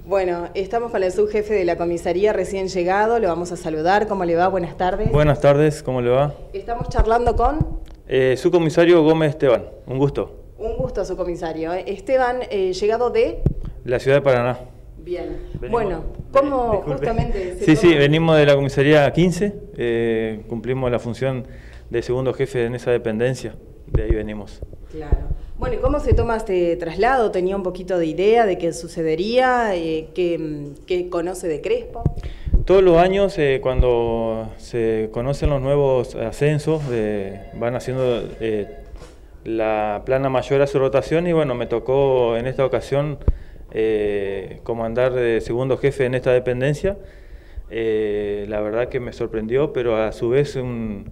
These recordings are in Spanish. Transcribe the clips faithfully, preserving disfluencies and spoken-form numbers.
Bueno, estamos con el subjefe de la comisaría recién llegado, lo vamos a saludar. ¿Cómo le va? Buenas tardes. Buenas tardes, ¿cómo le va? Estamos charlando con... Eh, subcomisario Gómez Esteban, un gusto. Un gusto, subcomisario. Esteban, eh, llegado de... La ciudad de Paraná. Bien. Venimos, bueno, ¿cómo disculpe. justamente... Se sí, toma? sí, venimos de la comisaría quince, eh, cumplimos la función de segundo jefe en esa dependencia, de ahí venimos. Claro. Bueno, ¿y cómo se toma este traslado? ¿Tenía un poquito de idea de qué sucedería? Eh, ¿qué, ¿Qué conoce de Crespo? Todos los años, eh, cuando se conocen los nuevos ascensos, eh, van haciendo eh, la plana mayor a su rotación y bueno, me tocó en esta ocasión eh, comandar de segundo jefe en esta dependencia. Eh, la verdad que me sorprendió, pero a su vez un,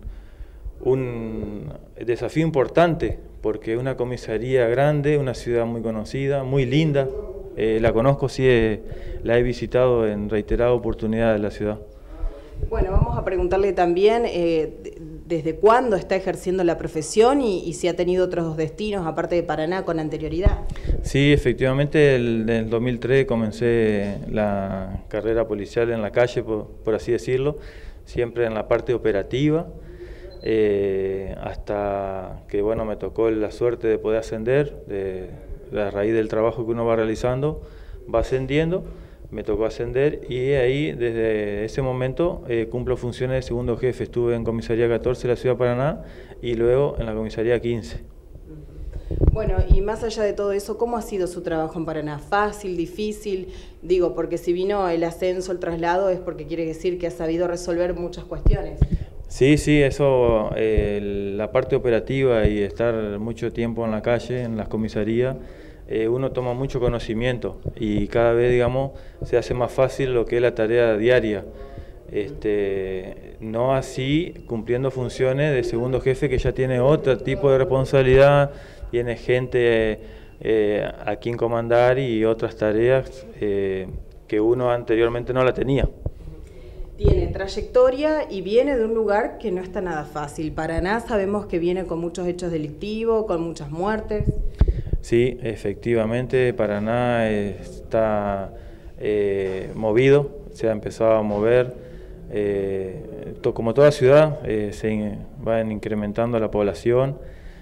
un desafío importante, porque es una comisaría grande, una ciudad muy conocida, muy linda. Eh, la conozco, sí, eh, la he visitado en reiteradas oportunidades de la ciudad. Bueno, vamos a preguntarle también eh, desde cuándo está ejerciendo la profesión y, y si ha tenido otros destinos, aparte de Paraná, con anterioridad. Sí, efectivamente, el, en el dos mil tres comencé la carrera policial en la calle, por, por así decirlo, siempre en la parte operativa. Eh, hasta que bueno, me tocó la suerte de poder ascender, de, de a raíz del trabajo que uno va realizando, va ascendiendo, me tocó ascender y ahí desde ese momento eh, cumplo funciones de segundo jefe. Estuve en comisaría catorce de la ciudad de Paraná y luego en la comisaría quince. Bueno, y más allá de todo eso, ¿cómo ha sido su trabajo en Paraná? ¿Fácil, difícil? Digo, porque si vino el ascenso, el traslado, es porque quiere decir que ha sabido resolver muchas cuestiones. Sí, sí, eso, eh, la parte operativa y estar mucho tiempo en la calle, en las comisarías, eh, uno toma mucho conocimiento y cada vez, digamos, se hace más fácil lo que es la tarea diaria. Este, no así cumpliendo funciones de segundo jefe, que ya tiene otro tipo de responsabilidad, tiene gente eh, a quien comandar y otras tareas eh, que uno anteriormente no la tenía. Tiene trayectoria y viene de un lugar que no está nada fácil. Paraná sabemos que viene con muchos hechos delictivos, con muchas muertes. Sí, efectivamente, Paraná está eh, movido, se ha empezado a mover. Eh, to, como toda ciudad, eh, se van incrementando la población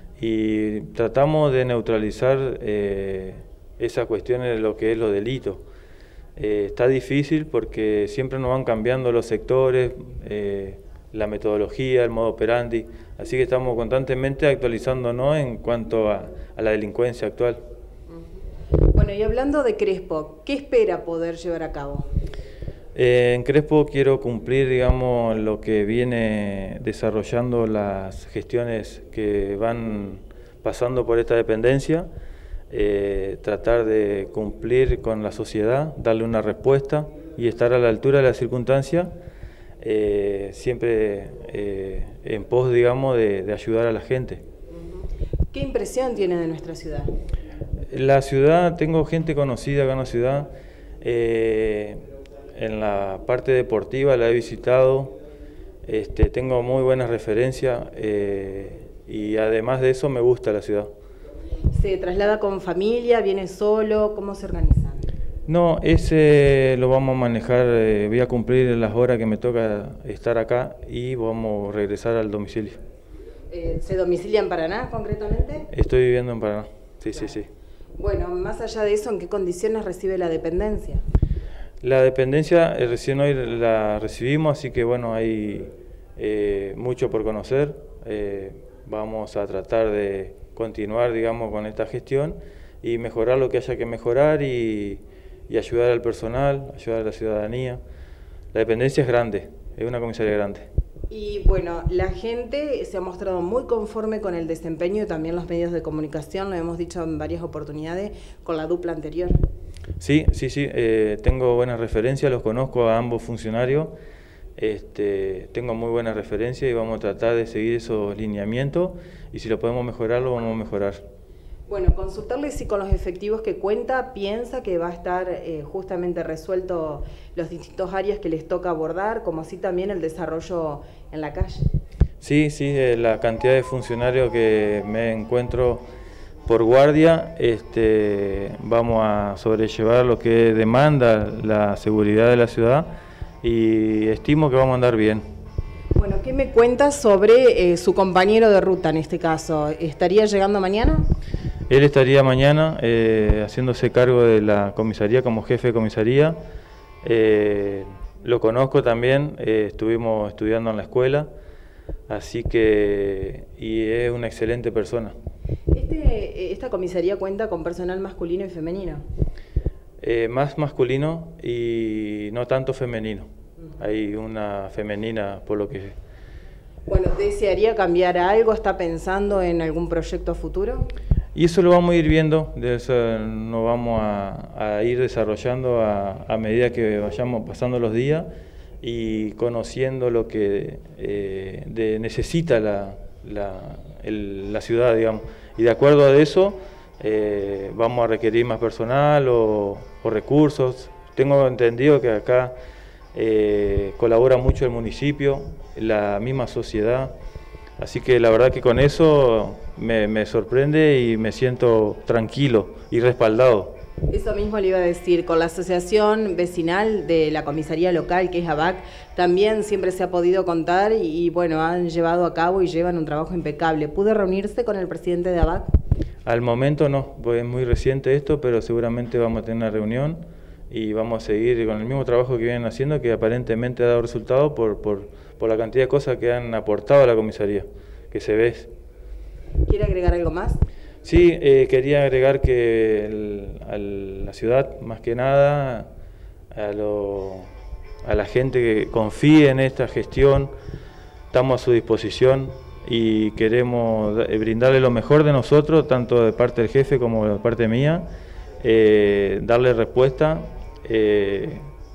y tratamos de neutralizar eh, esas cuestiones de lo que es los delitos. Eh, está difícil porque siempre nos van cambiando los sectores, eh, la metodología, el modo operandi, así que estamos constantemente actualizándonos en cuanto a, a la delincuencia actual. Bueno, y hablando de Crespo, ¿qué espera poder llevar a cabo? Eh, en Crespo quiero cumplir, digamos, lo que viene desarrollando las gestiones que van pasando por esta dependencia. Eh, tratar de cumplir con la sociedad, darle una respuesta y estar a la altura de la circunstancia, eh, siempre eh, en pos, digamos, de, de ayudar a la gente. ¿Qué impresión tiene de nuestra ciudad? La ciudad, tengo gente conocida acá en la ciudad, eh, en la parte deportiva la he visitado, este, tengo muy buenas referencias eh, y además de eso me gusta la ciudad. ¿Se traslada con familia? ¿Viene solo? ¿Cómo se organizan? No, ese lo vamos a manejar, eh, voy a cumplir las horas que me toca estar acá y vamos a regresar al domicilio. Eh, ¿Se domicilia en Paraná concretamente? Estoy viviendo en Paraná, sí, claro. sí, sí. Bueno, más allá de eso, ¿en qué condiciones recibe la dependencia? La dependencia eh, recién hoy la recibimos, así que bueno, hay eh, mucho por conocer. Eh, vamos a tratar de continuar, digamos, con esta gestión y mejorar lo que haya que mejorar y, y ayudar al personal, ayudar a la ciudadanía. La dependencia es grande, es una comisaría grande. Y bueno, la gente se ha mostrado muy conforme con el desempeño y también los medios de comunicación, lo hemos dicho en varias oportunidades, con la dupla anterior. Sí, sí, sí, eh, tengo buenas referencias, los conozco a ambos funcionarios, este, tengo muy buenas referencias y vamos a tratar de seguir esos lineamientos y si lo podemos mejorar, lo vamos a mejorar. Bueno, consultarle si con los efectivos que cuenta piensa que va a estar eh, justamente resuelto los distintos áreas que les toca abordar, como así también el desarrollo en la calle. Sí, sí, eh, la cantidad de funcionarios que me encuentro por guardia, este, vamos a sobrellevar lo que demanda la seguridad de la ciudad y estimo que vamos a andar bien. Bueno, ¿qué me cuentas sobre eh, su compañero de ruta en este caso? ¿Estaría llegando mañana? Él estaría mañana eh, haciéndose cargo de la comisaría como jefe de comisaría. Eh, lo conozco también, eh, estuvimos estudiando en la escuela, así que y es una excelente persona. Este, ¿Esta comisaría cuenta con personal masculino y femenino? Eh, más masculino y no tanto femenino. Uh-huh. Hay una femenina por lo que... Bueno, ¿desearía cambiar algo? ¿Está pensando en algún proyecto futuro? Y eso lo vamos a ir viendo, de eso nos vamos a, a ir desarrollando a, a medida que vayamos pasando los días y conociendo lo que eh, de, necesita la, la, el, la ciudad, digamos. Y de acuerdo a eso eh, vamos a requerir más personal o, o recursos. Tengo entendido que acá eh, colabora mucho el municipio, la misma sociedad. Así que la verdad que con eso me, me sorprende y me siento tranquilo y respaldado. Eso mismo le iba a decir, con la asociación vecinal de la comisaría local, que es A B A C, también siempre se ha podido contar y, y bueno, han llevado a cabo y llevan un trabajo impecable. ¿Pudo reunirse con el presidente de A B A C? Al momento no, pues es muy reciente esto, pero seguramente vamos a tener una reunión y vamos a seguir con el mismo trabajo que vienen haciendo, que aparentemente ha dado resultado por, por, por la cantidad de cosas que han aportado a la comisaría, que se ve. ¿Quiere agregar algo más? Sí, eh, quería agregar que el, a la ciudad, más que nada, a, lo, a la gente que confíe en esta gestión, estamos a su disposición y queremos brindarle lo mejor de nosotros, tanto de parte del jefe como de parte mía, eh, darle respuesta eh,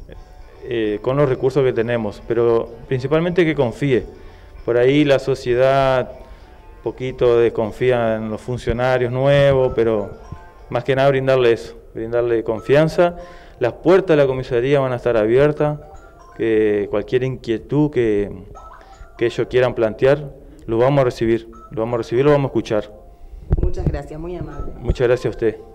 eh, con los recursos que tenemos, pero principalmente que confíe. Por ahí la sociedad poquito desconfía en los funcionarios nuevos, pero más que nada brindarle eso, brindarle confianza. Las puertas de la comisaría van a estar abiertas, que cualquier inquietud que, que ellos quieran plantear, lo vamos a recibir, lo vamos a recibir, lo vamos a escuchar. Muchas gracias, muy amable. Muchas gracias a usted.